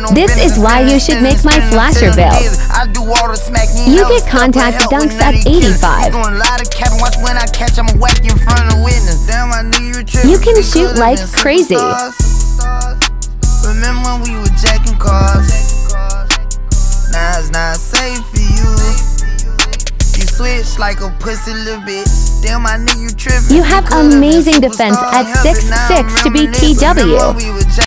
This is why you should make my flasher build. You get contact dunks at 85. You can shoot like crazy. Remember when we were jacking cars? Now it's not safe for you. You switch like a pussy little bitch. Damn, I knew you tripping. You have amazing defense at 6'6" to be TW.